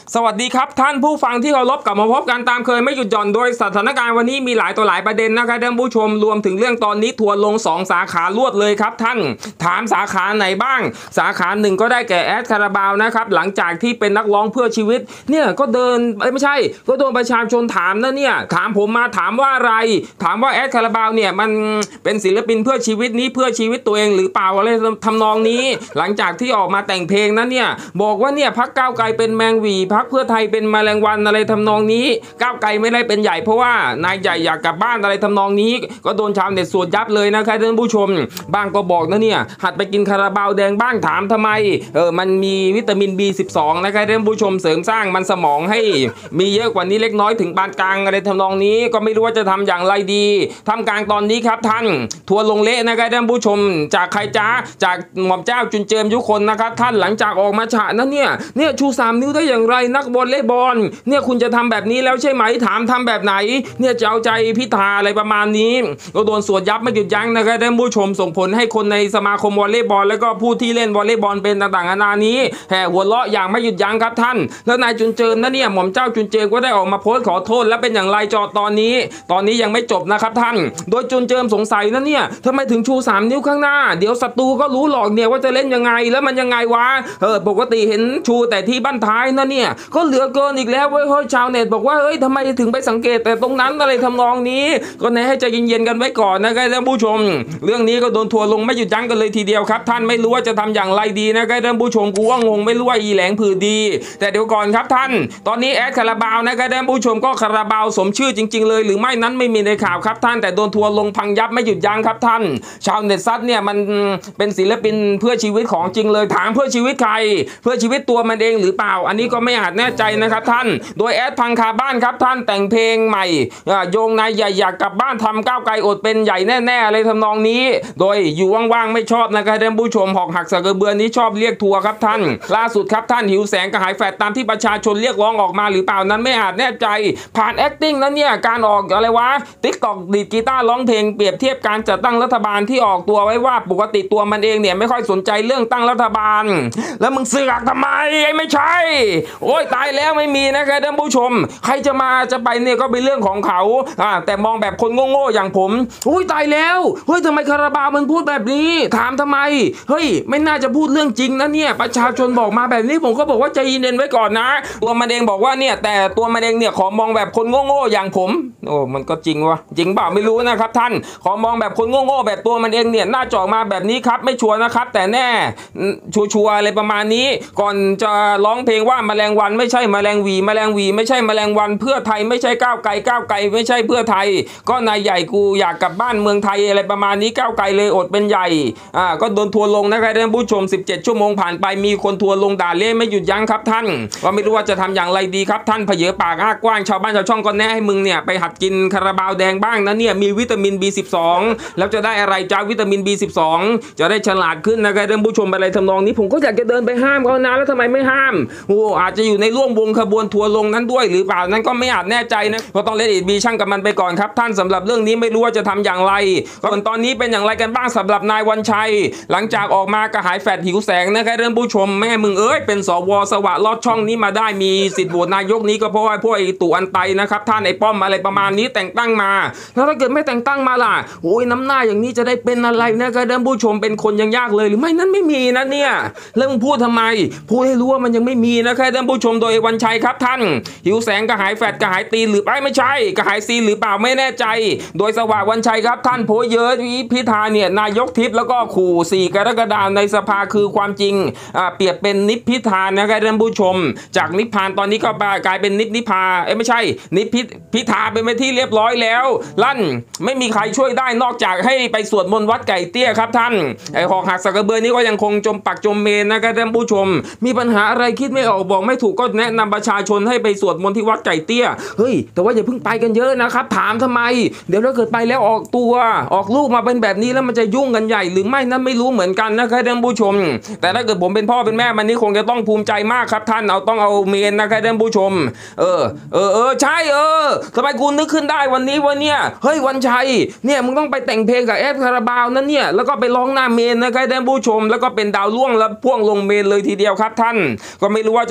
สวัสดีครับท่านผู้ฟังที่เคารพกลับมาพบกันตามเคยไม่หยุดหย่อนโดยสถานการณ์วันนี้มีหลายตัวหลายประเด็นนะครับท่านผู้ชมรวมถึงเรื่องตอนนี้ทัวร์ลง2สาขาลวดเลยครับท่านถามสาขาไหนบ้างสาขาหนึ่งก็ได้แก่แอดคาราบาวนะครับหลังจากที่เป็นนักร้องเพื่อชีวิตเนี่ยก็เดินไม่ใช่ก็โดนประชาชนถามนะเนี่ยถามผมมาถามว่าอะไรถามว่าแอดคาราบาวเนี่ยมันเป็นศิลปินเพื่อชีวิตนี้เพื่อชีวิตตัวเองหรือเปล่าอะไรทำนองนี้หลังจากที่ออกมาแต่งเพลงนั้นเนี่ยบอกว่าเนี่ยพรรคก้าวไกลเป็นแมงหวีพรรคเพื่อไทยเป็นแมลงวันอะไรทำนองนี้ก้าวไกลไม่ได้เป็นใหญ่เพราะว่านายใหญ่อยากกลับบ้านอะไรทำนองนี้ก็โดนชาวเน็ตสวนยับเลยนะครับท่านผู้ชมบางก็บอกนะเนี่ยหัดไปกินคาราบาวแดงบ้างถามทำไมมันมีวิตามิน B12 นะครับท่านผู้ชมเสริมสร้างมันสมองให้มีเยอะกว่านี้เล็กน้อยถึงปานกลางอะไรทำนองนี้ก็ไม่รู้ว่าจะทำอย่างไรดีทำกลางตอนนี้ครับท่านทัวร์ลงเละนะครับท่านผู้ชมจากใครจ้าจากหม่อมเจ้าจุนเจิมยุคนนะครับท่านหลังจากออกมาฉะนั้นเนี่ยชู3นิ้วได้อย่างไรนักวอลเลย์บอลเนี่ยคุณจะทำแบบนี้แล้วใช่ไหมถามทำแบบไหนเนี่ยจะเอาใจพิธาอะไรประมาณนี้ก็โดนสวนยับไม่หยุดยั้งนะครับท่านผู้ชมส่งผลให้คนในสมาคมวอลเลย์บอลแล้วก็ผู้ที่เล่นวอลเลย์บอลเป็นต่างๆนานานี้แห่หัวเราะอย่างไม่หยุดยั้งครับท่านแล้วนายจุนเจิมนะเนี่ยหม่อมเจ้าจุนเจิมก็ได้ออกมาโพสต์ขอโทษและเป็นอย่างไรจอตอนนี้ยังไม่จบนะครับท่านโดยจุนเจิมสงสัยนะเนี่ยทำไมถึงชู3นิ้วข้างหน้าเดี๋ยวศัตรูก็รู้หรอกเนี่ยว่าจะเล่นยังไงแล้วมันยังไงวะปกติเห็นชูแต่ที่บั้นท้ายนะเนี่ยก็เหลือเกินอีกแล้วเว้ยชาวเน็ตบอกว่าเฮ้ยทำไมถึงไปสังเกตแต่ตรงนั้นอะไรทำนองนี้ก็แนะให้ใจเย็นๆกันไว้ก่อนนะครับท่านผู้ชมเรื่องนี้ก็โดนทัวร์ลงไม่หยุดยั้งกันเลยทีเดียวครับท่านไม่รู้ว่าจะทำอย่างไรดีนะครับท่านผู้ชมกูว่างงไม่รู้ว่าอีแหลงผือดีแต่เดี๋ยวก่อนครับท่านตอนนี้แอดคาราบาวนะครับท่านผู้ชมก็คาราบาวสมชื่อจริงๆเลยหรือไม่นั้นไม่มีในข่าวครับท่านแต่โดนทัวร์ลงพังยับไม่หยุดยั้งครับท่านชาวเน็ตซัดเนี่ยมันเป็นศิลปินเพื่อชีวิตของจริงเลยถามเพื่อชีวิตใครเพื่อชีวิตตัวมันเองหรือเปล่าอันนี้ก็ไม่อาจแน่ใจนะครับท่านโดยแอดพังคาบ้านครับท่านแต่งเพลงใหม่โยงนายใหญ่อยากกลับบ้านทำก้าวไกลอดเป็นใหญ่แน่ๆอะไรทำนองนี้โดยอยู่ว่างๆไม่ชอบนะครับท่านผู้ชมหอกหักสะกระเบือนี้ชอบเรียกทัวร์ครับท่านล่าสุดครับท่านหิวแสงกระหายแฟดตามที่ประชาชนเรียกร้องออกมาหรือเปล่านั้นไม่อาจแน่ใจผ่าน acting นั้นเนี่ยการออกอะไรวะ TikTok ดีดกีตาร์ร้องเพลงเปรียบเทียบการจัดตั้งรัฐบาลที่ออกตัวไว้ว่าปกติตัวมันเองเนี่ยไม่ค่อยสนใจเรื่องตั้งรัฐบาลแล้วมึงเสือกทำไมไม่ใช่โอ้ยตายแล้วไม่มีนะครับท่านผู้ชมใครจะมาจะไปเนี่ยก็เป็นเรื่องของเขาแต่มองแบบคนโง่ๆอย่างผมอุ้ยตายแล้วเฮ้ยทำไมคาราบาวมันพูดแบบนี้ถามทำไมเฮ้ยไม่น่าจะพูดเรื่องจริงนะเนี่ยประชาชนบอกมาแบบนี้ผมก็บอกว่าใจเย็นไว้ก่อนนะตัวมันเองบอกว่าเนี่ยแต่ตัวมันเองเนี่ยขอมองแบบคนโง่ๆอย่างผมโอ้มันก็จริงวะจริงเปล่าไม่รู้นะครับท่านขอมองแบบคนโง่ๆแบบตัวมันเองเนี่ยน่าจะออกมาแบบนี้ครับไม่ชัวร์นะครับแต่แน่ชัวร์อะไรประมาณนี้ก่อนจะร้องเพลงว่าแมลงวันไม่ใช่แมลงหวีแมลงหวีไม่ใช่แมลงวันเพื่อไทยไม่ใช่ก้าวไกลก้าวไกลไม่ใช่เพื่อไทยก็นายใหญ่กูอยากกลับบ้านเมืองไทยอะไรประมาณนี้ก้าวไกลเลยอดเป็นใหญ่ก็โดนทัวร์ลงนะครับท่านผู้ชม17ชั่วโมงผ่านไปมีคนทัวร์ลงด่าเละไม่หยุดยั้งครับท่านก็ไม่รู้ว่าจะทำอย่างไรดีครับท่านเผยปากอ้ากว้างชาวบ้านชาวช่องก็แนะให้มึงเนี่ยไปหัดกินคาราบาวแดงบ้างนะเนี่ยมีวิตามิน B12 แล้วจะได้อะไรจ้าวิตามิน B12 จะได้ฉลาดขึ้นนะครับท่านผู้ชมอะไรทำนองนี้ผมก็อยากจะเดินไปห้ามเขานะแล้วทำไมไม่ห้ามโอ้อาจจะอยู่ในร่วมวงขบวนทัวร์ลงนั้นด้วยหรือเปล่านั้นก็ไม่อาจแน่ใจนะก็ต้องเลดบีช่างกับมันไปก่อนครับท่านสำหรับเรื่องนี้ไม่รู้ว่าจะทำอย่างไรส่วนตอนนี้เป็นอย่างไรกันบ้างสำหรับนายวันชัยหลังจากออกมากระหายแฟดหิวแสงนะครับท่านผู้ชมแม่มึงเป็นสวสวะลอดช่องนี้มาได้มีสิทธิ์โหวตนายกนี้ก็เพราะว่าพวกไอ้ตู่อันไตนะครับท่านไอ้ป้อมอะไรประมาณนี้แต่งตั้งมาแล้วถ้าเกิดไม่แต่งตั้งมาล่ะโอ้ยน้ำหน้าอย่างนี้จะได้เป็นอะไรนะครับท่านผู้ชมเป็นคนยังยากเลยหรือไม่นั้นไม่มีนะเนี่ยแล้วมึงพูดทำไมพูดให้รู้ว่ามันยังไม่มีนะครับท่านผู้ชมโดยวันชัยครับท่านหิวแสงกระหายแฟดกระหายตีนหรือไม่ใช่กระหายซีหรือเปล่าไม่แน่ใจโดยสว่างวันชัยครับท่านโพเยอะพิธาเนี่ยนายกทิพย์แล้วก็ขู่4 กรกฎาคมในสภาคือความจริงเปรียบเป็นนิพพิธานนะครับท่านผู้ชมจากนิพพานตอนนี้ก็กลายเป็นนิพพาไม่ใช่นิพพิธาเป็นไปที่เรียบร้อยแล้วลั่นไม่มีใครช่วยได้นอกจากให้ไปสวดมนต์วัดไก่เตี้ยครับท่านไอ้หอกหักสะกระเบือนี้ก็ยังคงจมปักจมเมนนะครับท่านผู้ชมมีปัญหาอะไรคิดไม่ออกบอกไม่ถูกก็แนะนำประชาชนให้ไปสวดมนต์ที่วัดไก่เตี้ยเฮ้ยแต่ว่าอย่าเพิ่งไปกันเยอะนะครับถามทำไมเดี๋ยวถ้าเกิดไปแล้วออกตัวออกลูกมาเป็นแบบนี้แล้วมันจะยุ่งกันใหญ่หรือไม่นั้นไม่รู้เหมือนกันนะครับท่านผู้ชมแต่ถ้าเกิดผมเป็นพ่อเป็นแม่มันนี้คงจะต้องภูมิใจมากครับท่านต้องเอาเมนนะครับท่านผู้ชมใช่ทำไมกูนึกขึ้นได้วันนี้วะเนี่ยเฮ้ยวันชัยเนี่ยมึงต้องไปแต่งเพลงกับแอดคาราบาวนั่นเนี่ยแล้วก็ไปร้องหน้าเมนนะครับท่านผู้ชมแล้วก็เป็นดาวล่วงแล้วพ่วงลงเมนเลยทีเดียวครับท่านก็ไม่รู้ว่าจะทำอย่างไร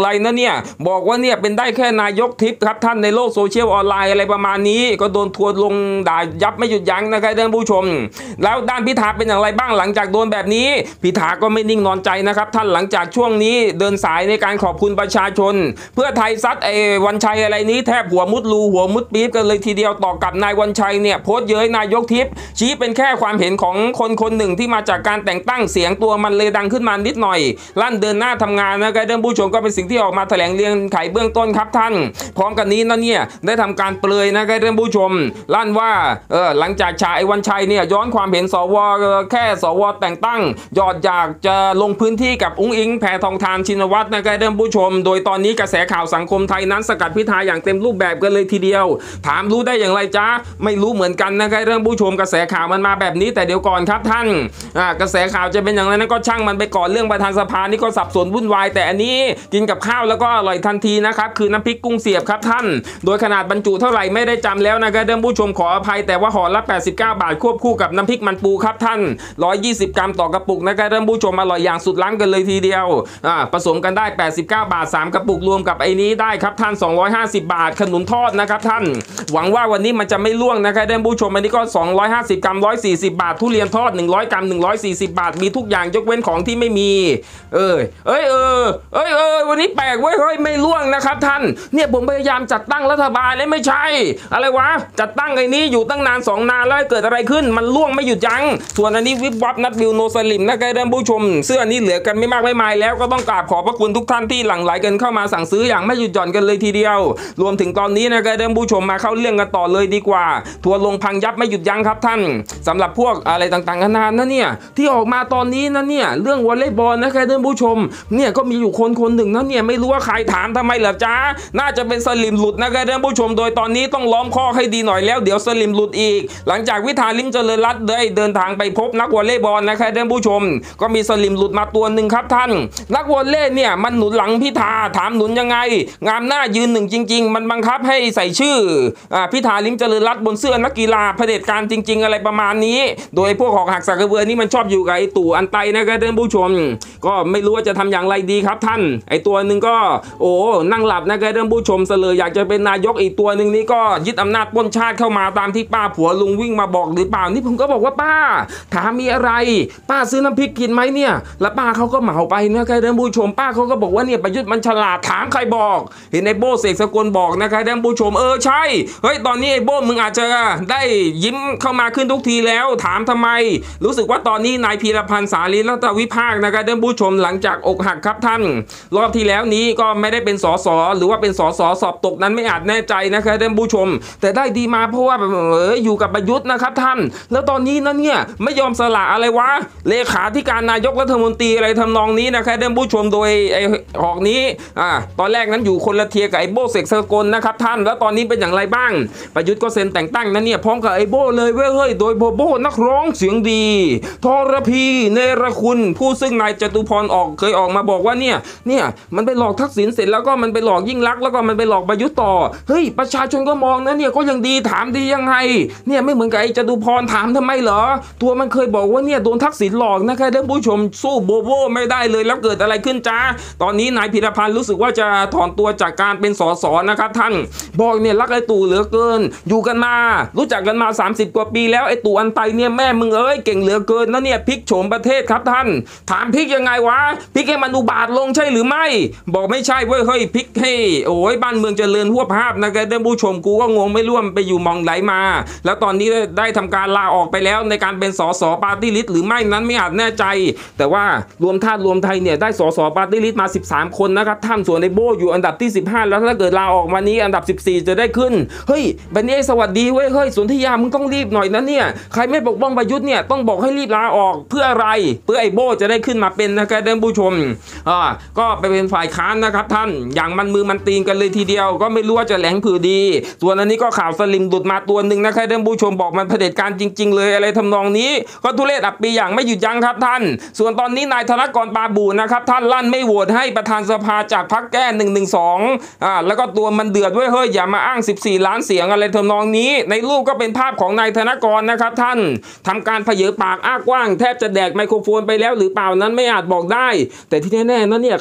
ไรนะเนี่ยบอกว่าเนี่ยเป็นได้แค่นายกทิพย์ครับท่านในโลกโซเชียลออนไลน์อะไรประมาณนี้ก็โดนทัวร์ลงด่ายับไม่หยุดยั้งนะครับท่านผู้ชมแล้วด้านพิธาเป็นอย่างไรบ้างหลังจากโดนแบบนี้พิธาก็ไม่นิ่งนอนใจนะครับท่านหลังจากช่วงนี้เดินสายในการขอบคุณประชาชนเพื่อไทยซัดวันชัยอะไรนี้แทบหัวมุดรูหัวมุดปี๊บกันเลยทีเดียวต่อกับนายวันชัยเนี่ยโพสต์เย้ยนายกทิพย์ชี้เป็นแค่ความเห็นของคนคนหนึ่งที่มาจากการแต่งตั้งเสียงตัวมันเลยดังขึ้นมานิดหน่อยลั่นเดินหน้าทำงานนะครับท่านผู้ชมก็เป็นสิ่งที่ออกมาแถลงเรียงไขเบื้องต้นครับท่านพร้อมกันนี้นะเนี่ยได้ทำการเปรยนะครับท่านผู้ชมลั่นว่าหลังจากฉายวันชัยเนี่ยย้อนความเห็นสวแค่สวแต่งตั้งยอดอยากจะลงพื้นที่กับอุ้งอิงแพทองธารชินวัตรนะครับท่านผู้ชมโดยตอนนี้กระแสข่าวสังคมไทยนั้นสกัดพิธาอย่างเต็มรูปแบบกันเลยทีเดียวถามรู้ได้อย่างไรจ๊ะไม่รู้เหมือนกันนะครับท่านผู้ชมกระแสข่าวมันมาแบบนี้แต่เดี๋ยวก่อนครับท่านกระแสข่าวจะเป็นอย่างไรนั้นก็ช่างมันไปก่อนเรื่องประธานสภานี่ก็สับสนวุ่นวายแต่อันนี้กินกับข้าวแล้วก็อร่อยทันทีนะครับคือน้ำพริกกุ้งเสียบครับท่านโดยขนาดบรรจุเท่าไหร่ไม่ได้จำแล้วนะครับท่านผู้ชมขออภัยแต่ว่าห่อละ89 บาทควบคู่กับน้ำพริกมันปูครับท่าน120 กรัมต่อกระปุกนะครับท่านผู้ชมอร่อยอย่างสุดล้ำกันเลยทีเดียวผสมกันได้89 บาท3กระปุกรวมกับไอ้นี้ได้ครับท่าน250 บาทขนุนทอดนะครับท่านหวังว่าวันนี้มันจะไม่ล่วงนะครับท่านผู้ชมอันนี้ก็250 กรัม140 บาททุเรียนทอด100 กรัม140 บาทมีทุกอย่างยกเว้นของที่ไม่มีวันนี้แปลกเว้ยเฮ้ยไม่ล่วงนะครับท่านเนี่ยผมพยายามจัดตั้งรัฐบาลเลยไม่ใช่อะไรวะจัดตั้งไอ้นี้อยู่ตั้งนาน2 นานแล้วเกิดอะไรขึ้นมันล่วงไม่หยุดยั้งส่วนอันนี้วิบวับนัดวิวโนสลิมนะครับท่านผู้ชมเสื้อนี้เหลือกันไม่มากไม่มายแล้วก็ต้องกราบขอบพระคุณทุกท่านที่หลั่งไหลกันเข้ามาสั่งซื้ออย่างไม่หยุดหย่อนกันเลยทีเดียวรวมถึงตอนนี้นะครับท่านผู้ชมมาเข้าเรื่องกันต่อเลยดีกว่าทัวร์ลงพังยับไม่หยุดยั้งครับท่านสำหรับพวกอะไรต่างๆนานานะเนี่ยที่ออกมาตอนนี้นะเนี่ยเรื่องวอลเลย์บอลนะครับท่านผู้ชมเนี่ยก็มีอยู่คนหนึ่งนะเนี่ยไม่รู้ว่าใครถามทำไมเหรอจ๊ะน่าจะเป็นสลิมหลุดนะครับท่านผู้ชมโดยตอนนี้ต้องล้อมข้อให้ดีหน่อยแล้วเดี๋ยวสลิมหลุดอีกหลังจากวิธาลิ้มเจริญรัตน์ได้เดินทางไปพบนักวอลเลย์บอลนะครับท่านผู้ชมก็มีสลิมหลุดมาตัวหนึ่งครับท่านนักวอลเลย์เนี่ยมันหนุนหลังพิธาถามหนุนยังไงงามหน้ายืนหนึ่งจริงๆมันบังคับให้ใส่ชื่อพิธาลิ้มเจริญรัตน์บนเสื้อนักกีฬาเผด็จการจริงๆอะไรประมาณนี้โดยพวกหอกหักสักกระเบือนี่มันชอบอยู่กับไอ้ตู่อันไตนะครับท่านผู้ชมก็ไม่รู้ว่าจะทำอย่างไรดีครับท่านไอ้ตัวหนึ่งก็นั่งหลับนะครับท่านผู้ชมเสลออยากจะเป็นนายกอีกตัวหนึ่งนี่ก็ยึดอำนาจปล้นชาติเข้ามาตามที่ป้าผัวลุงวิ่งมาบอกหรือเปล่านี่ผมก็บอกว่าป้าถามมีอะไรป้าซื้อน้ำพริกกินไหมเนี่ยแล้วป้าเขาก็เหมาไปนะครับท่านผู้ชมป้าเขาก็บอกว่าเนี่ยประยุทธ์มันฉลาดถามใครบอกเห็นไอ้โบ้เสกสกลบอกนะครับท่านผู้ชมใช่เฮ้ยตอนนี้ไอ้โบ้มึงอาจจะได้ยิ้มเข้ามาขึ้นทุกทีแล้วถามทำไมรู้สึกว่าตอนนี้นายพีรพันธ์สาลีรัตนวิภาคนะครับท่านผู้ชมหลังจากอกหักครับท่านรอบที่แล้วนี้ก็ไม่ได้เป็นสสหรือว่าเป็นสสสอบตกนั้นไม่อาจแน่ใจนะครับท่านผู้ชมแต่ได้ดีมาเพราะว่าอยู่กับประยุทธ์นะครับท่านแล้วตอนนี้นั่นเนี่ยไม่ยอมสละอะไรวะเลขาธิการนายกรัฐมนตรีอะไรทำนองนี้นะครับท่านผู้ชมโดยไอ้หอกนี้ตอนแรกนั้นอยู่คนละเทียกับไอ้โบ้เสกสกลนะครับท่านแล้วตอนนี้เป็นอย่างไรบ้างประยุทธ์ก็เซ็นแต่งตั้งนั่นเนี่ยพร้อมกับไอ้โบ้เลยเว้ยเฮ้ยโดยโบ้นักร้องเสียงดีทรพีเนรคุณผู้ซึ่งนายจตุพรเคยออกมาบอกว่าเนี่ยมันไปหลอกทักษิณเสร็จแล้วก็มันไปหลอกยิ่งลักษณ์แล้วก็มันไปหลอกประยุทธ์ต่อเฮ้ยประชาชนก็มองนะเนี่ยก็ยังดีถามดียังไงเนี่ยไม่เหมือนกับไอ้จตุพรถามทำไมเหรอตัวมันเคยบอกว่าเนี่ยโดนทักษิณหลอกนะครับท่านผู้ชมสู้โบโบไม่ได้เลยแล้วเกิดอะไรขึ้นจ้าตอนนี้นายพีรพันธ์รู้สึกว่าจะถอนตัวจากการเป็นสสนะครับท่านบอกเนี่ยรักไอ้ตู่เหลือเกินอยู่กันมารู้จักกันมา30 กว่าปีแล้วไอ้ตู่อันไตเนี่ยแม่มึงเก่งเหลือเกินนะเนี่ยพลิกโฉมประเทศครับท่านถามพลิกยังไงวะพลิกให้มันอุบาทลงใช่หรือไม่บอกไม่ใช่เว้ยเฮ้ยพลิกให้บ้านเมืองเจริญทั่วภาพนะครับท่านผู้ชมกูก็งงไม่ร่วมไปอยู่มองไหลมาแล้วตอนนี้ได้ทำการลาออกไปแล้วในการเป็นสสปาร์ตี้ลิสต์หรือไม่นั้นไม่อาจแน่ใจแต่ว่ารวมธาตุรวมไทยเนี่ยได้สสปาร์ตี้ลิสต์มา13 คนนะครับท่านส่วนในโบอยู่อันดับที่15แล้วถ้าเกิดลาออกวันนี้อันดับ14จะได้ขึ้นเฮ้ยบันนี้สวัสดีเว้ยเฮ้ยสนธิยามึงต้องรีบหน่อยนะเนี่ยใครไม่ปกป้องประยุทธ์เนี่ยต้องบอกให้รีบลาออกเพื่ออะไรเพื่อไอ้โบจะได้ขึ้นมาเป็นนะครับท่านผู้ชมก็ไปเป็นฝ่ายค้านนะครับท่านอย่างมันมือมันตีนกันเลยทีเดียวก็ไม่รู้ว่าจะแหลงผือดีส่วนอันนี้ก็ข่าวสลิมดุดมาตัวหนึ่งนะครับท่านผู้ชมบอกมันเผด็จการจริงๆเลยอะไรทำนองนี้ก็ทุเรศอับปีอย่างไม่หยุดยั้งครับท่านส่วนตอนนี้นายธนกรปาบูนะครับท่านลั่นไม่โหวตให้ประธานสภาจากพรรคแก้112แล้วก็ตัวมันเดือดด้วยเฮ้ยอย่ามาอ้าง14 ล้านเสียงอะไรทำนองนี้ในรูปก็เป็นภาพของนายธนกรนะครับท่านทำการเผยปากอ้ากว้างแทบจะแดกไมโครโฟนไปแล้วหรือเปล่านั้นไม่อาจบอกได้แต่ที่แน่ๆนั้นเนี่ยขัดใจเส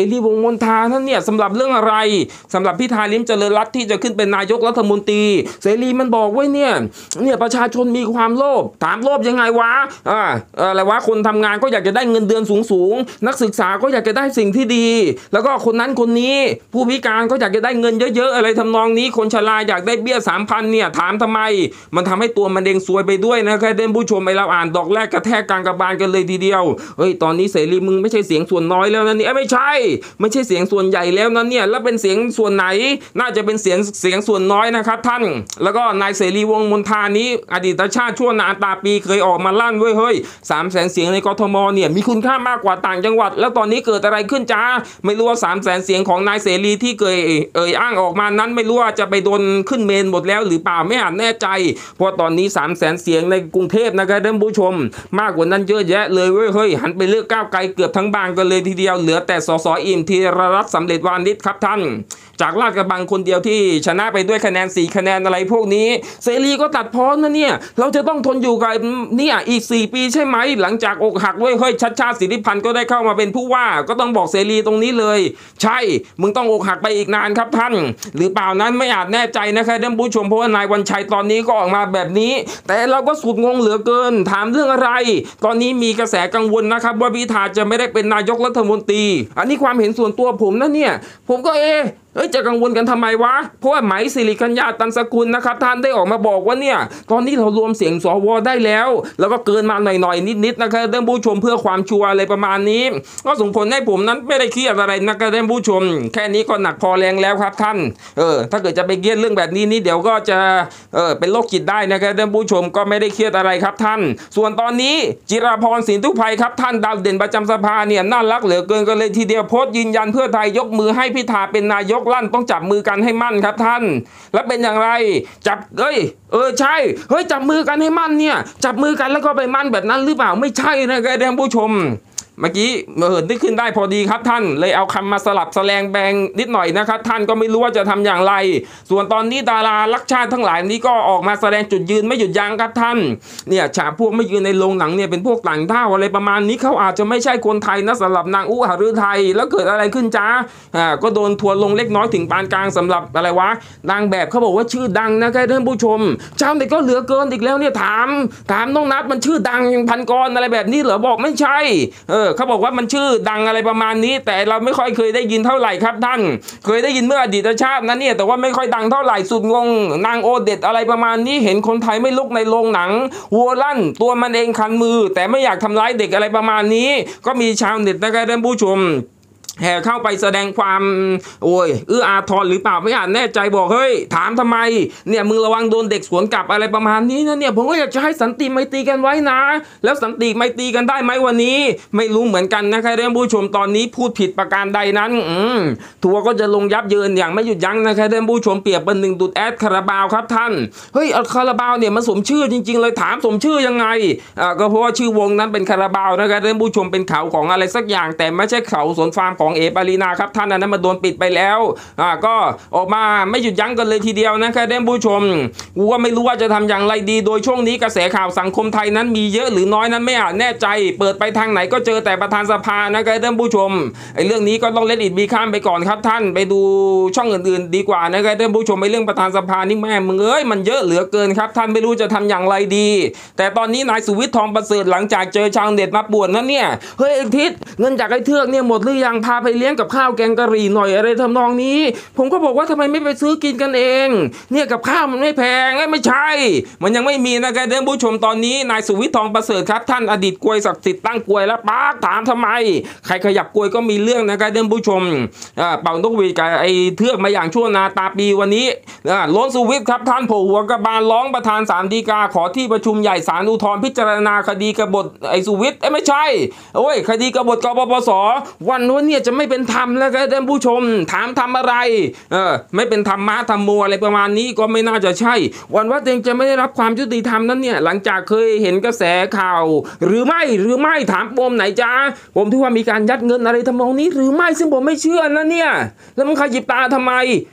รีวงศ์มนทาท่านเนี่ยสำหรับเรื่องอะไรสำหรับพิธาลิ้มเจริญรัตน์ที่จะขึ้นเป็นนายกรัฐมนตรีเสรีมันบอกไว้เนี่ยประชาชนมีความโลภถามโลภยังไงวะอะไรวะคนทำงานก็อยากจะได้เงินเดือนสูงนักศึกษาก็อยากจะได้สิ่งที่ดีแล้วก็คนนั้นคนนี้ผู้พิการก็อยากจะได้เงินเยอะๆอะไรทำนองนี้คนชราอยากได้เบี้ย 3,000 เนี่ยถามทำไมมันทำให้ตัวมันเองซวยไปด้วยนะครับท่านผู้ชมไปเราอ่านดอกแรกกระแทกกลางกระบาลกันเลยทีเดียวตอนนี้เสรีมึงไม่ใช่เสียงส่วนน้อยแล้วนะเนี่ยไม่ใช่เสียงส่วนใหญ่แล้วนะเนี่ยแล้วเป็นเสียงส่วนไหนน่าจะเป็นเสียงส่วนน้อยนะครับท่านแล้วก็นายเสรีวงศ์มนทานี้อดีตชาติชั่วนาตาปีเคยออกมาลั่นเว้ยเฮ้ย300,000 เสียงในกทมเนี่ยมีคุณค่ามากกว่าต่างจังหวัดแล้วตอนนี้เกิดอะไรขึ้นจ้าไม่รู้ว่า300,000 เสียงของนายเสรีที่เคยอ้างออกมานั้นไม่รู้ว่าจะไปโดนขึ้นเมนหมดแล้วหรือเปล่าไม่อาจแน่ใจเพราะตอนนี้300,000 เสียงในกรุงเทพนะครับท่านผู้ชมมากกว่านั้นเยอะแยะเลยเว้ยเฮ้ยหันไปเลือกก้าวไกลเกือบทั้งบางกันเลยทีเดียวเหลือแต่สสอิ่มธีรรัตน์สำเร็จวานิชครับท่านจากลาดกระบังคนเดียวที่ชนะไปด้วยคะแนน4 คะแนนอะไรพวกนี้เสรีก็ตัดพ้อนะเนี่ยเราจะต้องทนอยู่กับเนี่ยอีก4 ปีใช่ไหมหลังจากอกหักด้วยเฮ้ยชัชชาติสิทธิพันธ์ก็ได้เข้ามาเป็นผู้ว่าก็ต้องบอกเสรีตรงนี้เลยใช่มึงต้องอกหักไปอีกนานครับท่านหรือเปล่านั้นไม่อาจแน่ใจนะครับท่านผู้ชมเพราะว่านายวันชัยตอนนี้ก็ออกมาแบบนี้แต่เราก็สุดงงเหลือเกินถามเรื่องอะไรตอนนี้มีกระแสกังวลนะครับว่าพิธาจะไม่ได้เป็นนายกรัฐมนตรีอันนี้ความเห็นส่วนตัวผมนะเนี่ยผมก็จะกังวลกันทำไมวะเพราะว่าไหมสิริกัญญาตันสกุลนะครับท่านได้ออกมาบอกว่าเนี่ยตอนนี้เรารวมเสียงสวได้แล้วก็เกินมาหน่อยนิดนะครับท่านผู้ชมเพื่อความชัวร์อะไรประมาณนี้ก็ส่งผลให้ผมนั้นไม่ได้เครียดอะไรนะครับท่านผู้ชมแค่นี้ก็หนักพอแรงแล้วครับท่านถ้าเกิดจะไปเครียดเรื่องแบบนี้เดี๋ยวก็จะเป็นโรคจิตได้นะครับท่านผู้ชมก็ไม่ได้เครียดอะไรครับท่านส่วนตอนนี้จิราพรสินทุพไพครับท่านดาวเด่นประจำสภาเนี่ยน่ารักเหลือเกินกันเลยทีเดียวโพสต์ยืนยันเพื่อไทยยกมือให้พิธาเป็นนายกลั่นต้องจับมือกันให้มั่นครับท่านแล้วเป็นอย่างไรจับใช่จับมือกันให้มั่นเนี่ยจับมือกันแล้วก็ไปมั่นแบบนั้นหรือเปล่าไม่ใช่นะครับท่านผู้ชมเมื่อกี้นึกขึ้นได้พอดีครับท่านเลยเอาคำมาสลับแสลงแบงนิดหน่อยนะครับท่านก็ไม่รู้ว่าจะทำอย่างไรส่วนตอนนี้ดารารักชาติทั้งหลายนี้ก็ออกมาแสดงจุดยืนไม่หยุดยั้งครับท่านเนี่ยฉากพวกไม่ยืนในโรงหนังเนี่ยเป็นพวกต่างด้าวอะไรประมาณนี้เขาอาจจะไม่ใช่คนไทยนะสำหรับนางอุหฤทัยแล้วเกิดอะไรขึ้นจ้าก็โดนทัวร์ลงเล็กน้อยถึงปานกลางสำหรับอะไรวะนางแบบเขาบอกว่าชื่อดังนะครับท่านผู้ชมชาวเน็ตก็เหลือเกินอีกแล้วเนี่ยถามน้องนัทมันชื่อดังพันกรอะไรแบบนี้เหรอบอกไม่ใช่เขาบอกว่ามันชื่อดังอะไรประมาณนี้แต่เราไม่ค่อยเคยได้ยินเท่าไหร่ครับท่านเคยได้ยินเมื่ออดีตชาตินั้นเนี่ยแต่ว่าไม่ค่อยดังเท่าไหร่สุดงงนางโอเด็ดอะไรประมาณนี้เห็นคนไทยไม่ลุกในโรงหนังวัวลั่นตัวมันเองคันมือแต่ไม่อยากทำร้ายเด็กอะไรประมาณนี้ก็มีชาวเน็ตนะครับท่านผู้ชมแห่เข้าไปแสดงความอาทรหรือเปล่าไม่อาจแน่ใจบอกเฮ้ยถามทำไมเนี่ยมึงระวังโดนเด็กสวนกลับอะไรประมาณนี้นะเนี่ยผมก็อยากจะให้สันติไมตรีกันไว้นะแล้วสันติไมตรีกันได้ไหมวันนี้ไม่รู้เหมือนกันนะครับท่านผู้ชมตอนนี้พูดผิดประการใดนั้นทัวร์ก็จะลงยับเยินอย่างไม่หยุดยั้งนะครับท่านผู้ชมเปรียบเป็นหนึ่งดุดแอดคาราบาวครับท่านเฮ้ยคาราบาวเนี่ยมันสมชื่อจริงๆเลยถามสมชื่อยังไงก็เพราะว่าชื่อวงนั้นเป็นคาราบาวนะครับท่านผู้ชมเป็นเขาของอะไรสักอย่างแต่ไม่ใช่เขาสวนฟาร์มของเอปารีนาครับท่านนั้นมาโดนปิดไปแล้วก็ออกมาไม่หยุดยั้งกันเลยทีเดียวนะครับท่านผู้ชมกูก็ไม่รู้ว่าจะทำอย่างไรดีโดยช่วงนี้กระแสข่าวสังคมไทยนั้นมีเยอะหรือน้อยนั้นไม่อาจแน่ใจเปิดไปทางไหนก็เจอแต่ประธานสภานะครับท่านผู้ชมไอ้เรื่องนี้ก็ต้องเล่นอิดบีข้ามไปก่อนครับท่านไปดูช่องอื่นๆดีกว่านะครับท่านผู้ชมไอ้เรื่องประธานสภานี่แม่มึงมันเยอะเหลือเกินครับท่านไม่รู้จะทำอย่างไรดีแต่ตอนนี้นายสุวิทย์ทองประเสริฐหลังจากเจอชาวเน็ตมาป่วนนั้นเนี่ยเฮ้ยไอ้ทิศเงินจากไอ้เทือกเนี่ยหมดหรือยังพาไปเลี้ยงกับข้าวแกงกะหรี่หน่อยอะไรทำนองนี้ผมก็บอกว่าทำไมไม่ไปซื้อกินกันเองเนี่ยกับข้าวมันไม่แพงไม่ใช่มันยังไม่มีนะครับท่านผู้ชมตอนนี้นายสุวิทย์ทองประเสริฐครับท่านอดีตกวยศักดิ์สิทธิ์ตั้งกวยแล้วปากถามทำไมใครขยับกวยก็มีเรื่องนะครับท่านผู้ชมเป่านกหวีดกับไอ้เทือกมาอย่างชั่วนาตาปีวันนี้ล้นสุวิทย์ครับท่านโผล่หัวกระบาลร้องประธานศาลฎีกาขอที่ประชุมใหญ่ศาลอุทธรณ์พิจารณาคดีกบฏไอ้สุวิทย์ไม่ใช่คดีกบฏกปปสวันนู้นเนี่ยจะไม่เป็นธรรมแล้วครับท่านผู้ชมถามทำอะไรไม่เป็นธรรมะธรรมโมอะไรประมาณนี้ก็ไม่น่าจะใช่วันว่าเองจะไม่ได้รับความยุติธรรมนั้นเนี่ยหลังจากเคยเห็นกระแสข่าวหรือไม่ถามปมไหนจ้าผมที่ว่ามีการยัดเงินอะไรทำนองนี้หรือไม่ซึ่งผมไม่เชื่อนะเนี่ยแล้วมึงขยิบตาทำไม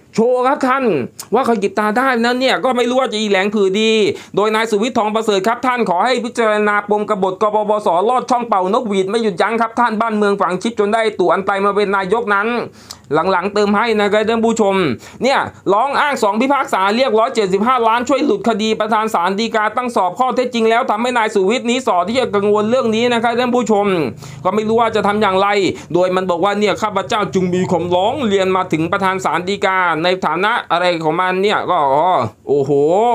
โชว์ครับท่านว่าเขาหยิบตาได้นั้นเนี่ยก็ไม่รู้ว่าจะอีแหลงผือดีโดยนายสุวิทย์ทองประเสริฐครับท่านขอให้พิจารณาปมกบฏกปปส.ลอดช่องเป่านกหวีดไม่หยุดยั้งครับท่านบ้านเมืองฝังชิปจนได้ตู่อันไตมาเป็นนายกนั้นหลังๆเติมให้นะครับท่านผู้ชมเนี่ยร้องอ้าง2พิพากษาเรียก175 ล้านช่วยหลุดคดีประธานศาลฎีกาตั้งสอบข้อเท็จจริงแล้วทำให้นายสุวิทย์นี้สอที่จะกังวลเรื่องนี้นะครับท่านผู้ชมก็ไม่รู้ว่าจะทำอย่างไรโดยมันบอกว่าเนี่ยข้าพเจ้าจึงมีคำร้องเรียนมาถึงประธานศาลฎีกาในฐานะอะไรของมันเนี่ยก็โอ้โห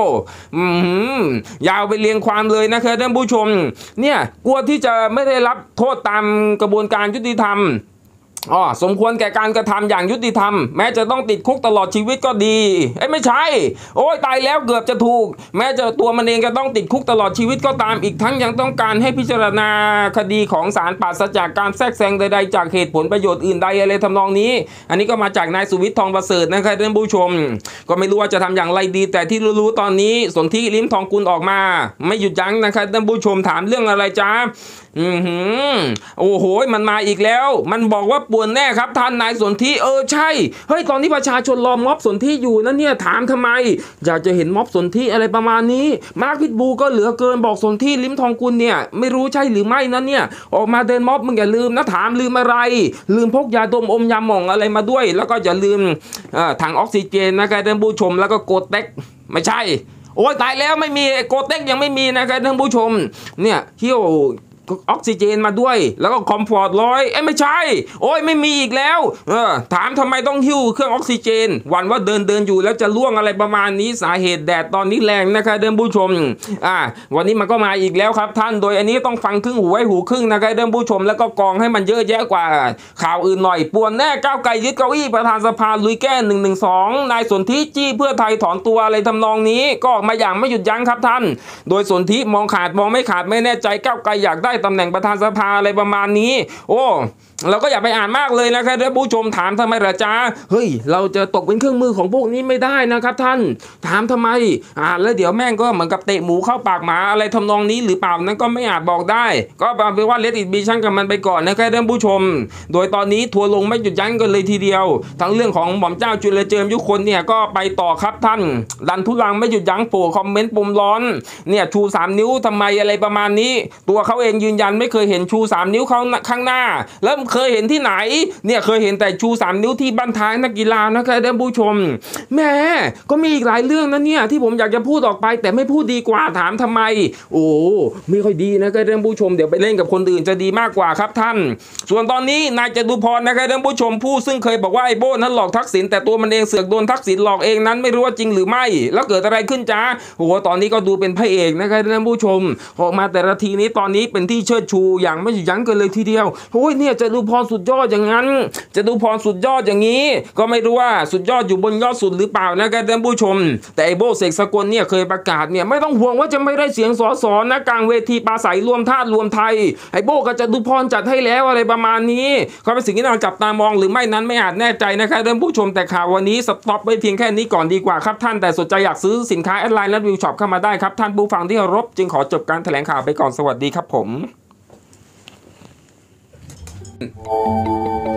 ยาวไปเรียงความเลยนะครับท่านผู้ชมเนี่ยกลัวที่จะไม่ได้รับโทษตามกระบวนการยุติธรรมสมควรแก่การกระทำอย่างยุติธรรมแม้จะต้องติดคุกตลอดชีวิตก็ดีไม่ใช่โอ้ยตายแล้วเกือบจะถูกแม้จะตัวมันเองก็ต้องติดคุกตลอดชีวิตก็ตามอีกทั้งยังต้องการให้พิจารณาคดีของศาลปราศจากการแทรกแซงใดๆจากเหตุผลประโยชน์อื่นใดอะไรทำนองนี้อันนี้ก็มาจากนายสุวิทย์ทองประเสริฐนะครับท่านผู้ชมก็ไม่รู้ว่าจะทำอย่างไรดีแต่ที่รู้ๆตอนนี้สนธิลิ้มทองกุลออกมาไม่หยุดยั้งนะครับท่านผู้ชมถามเรื่องอะไรจ้าโอ้โหมันมาอีกแล้วมันบอกว่าป่วนแน่ครับท่านนายสนธิใช่เฮ้ยตอนนี้ประชาชนรอม็อบสนธิอยู่นะเนี่ยถามทำไมอยากจะเห็นม็อบสนธิอะไรประมาณนี้มาร์คพิทบูก็เหลือเกินบอกสนธิลิ้มทองกุลเนี่ยไม่รู้ใช่หรือไม่นะเนี่ยออกมาเดินม็อบมึงอย่าลืมนะถามลืมอะไรลืมพกยาดมอมยาหม่องอะไรมาด้วยแล้วก็อย่าลืมถังออกซิเจนนะครับท่านผู้ชมแล้วก็โกเต็กไม่ใช่โอ้ยตายแล้วไม่มีโกเต็กยังไม่มีนะครับท่านผู้ชมเนี่ยเที่ยวออกซิเจนมาด้วยแล้วก็คอมฟอร์ตไม่ใช่โอ้ยไม่มีอีกแล้วถามทำไมต้องหิ้วเครื่องออกซิเจนวันว่าเดินอยู่แล้วจะล่วงอะไรประมาณนี้สาเหตุแดดตอนนี้แรงนะครับท่านผู้ชมวันนี้มันก็มาอีกแล้วครับท่านโดยอันนี้ต้องฟังครึ่งหูไว้หูครึ่งนะครับท่านผู้ชมแล้วก็กองให้มันเยอะแยะกว่าข่าวอื่นหน่อยป่วนแน่ก้าวไกลยึดเก้าอี้ประธานสภาลุยแก้112นายสนธิจี้เพื่อไทยถอนตัวอะไรทำนองนี้ก็ออกมาอย่างไม่หยุดยั้งครับท่านโดยสนธิมองขาดมองไม่ขาดไม่แน่ใจก้าวไกลอยากได้ตำแหน่งประธานสภาอะไรประมาณนี้เราก็อย่าไปอ่านมากเลยนะครับท่านผู้ชมถามทำไมล่ะจ๊ะเฮ้ยเราจะตกเป็นเครื่องมือของพวกนี้ไม่ได้นะครับท่านถามทำไมแล้วเดี๋ยวแม่งก็เหมือนกับเตะหมูเข้าปากหมาอะไรทำนองนี้หรือเปล่านั้นก็ไม่อาจบอกได้ก็เป็นว่าเลดอิทบีชั่นกับมันไปก่อนนะครับท่านผู้ชมโดยตอนนี้ทัวร์ลงไม่หยุดยั้งกันเลยทีเดียวทั้งเรื่องของหม่อมเจ้าจุลเจิมยุคนเนี่ยก็ไปต่อครับท่านดันทุลังไม่หยุดยั้งโผล่คอมเมนต์ปุ่มร้อนเนี่ยชู3 นิ้วทำไมอะไรประมาณนี้ตัวเขาเองยืนยันไม่เคยเห็นชู3 นิ้วเขาข้างหน้าแล้วเคยเห็นที่ไหนเนี่ยเคยเห็นแต่ชู3 นิ้วที่บั้นท้ายนักกีฬานะครับท่านผู้ชมแม่ก็มีอีกหลายเรื่องนะเนี่ยที่ผมอยากจะพูดออกไปแต่ไม่พูดดีกว่าถามทำไมไม่ค่อยดีนะครับท่านผู้ชมเดี๋ยวไปเล่นกับคนอื่นจะดีมากกว่าครับท่านส่วนตอนนี้นายจตุพรนะครับท่านผู้ชมผู้ซึ่งเคยบอกว่าไอ้โบ้นั้นหลอกทักษิณแต่ตัวมันเองเสือกโดนทักษิณหลอกเองนั้นไม่รู้ว่าจริงหรือไม่แล้วเกิดอะไรขึ้นจ้าตอนนี้ก็ดูเป็นพระเอกนะครับท่านผู้ชมออกมาแต่ละทีนี้ตอนนี้เป็นที่เชิดชูอย่างไม่หยุดยั้งกันเลยทีเดียวเนี่ยจะดูพรสุดยอดอย่างนั้นจะดูพรสุดยอดอย่างนี้ก็ไม่รู้ว่าสุดยอดอยู่บนยอดสุดหรือเปล่านะครับท่านผู้ชมแต่ไอ้โบ้เสกสกลเนี่ยเคยประกาศเนี่ยไม่ต้องห่วงว่าจะไม่ได้เสียงสสนะกลางเวทีปราศัยรวมธาตุรวมไทยไอ้โบ้ก็จะดูพรจัดให้แล้วอะไรประมาณนี้ก็เป็นสิ่งที่น่าจับตามองหรือไม่นั้นไม่อาจแน่ใจนะครับท่านผู้ชมแต่ข่าววันนี้สต็อปไว้เพียงแค่นี้ก่อนดีกว่าครับท่านแต่สนใจอยากซื้อสินค้าแอดไลน์และวิวช็อปเข้ามาได้ครับท่านผู้ฟังที่เคารพจึงขอจบการแถลงข่าวไปก่อนสวัสดีครับผม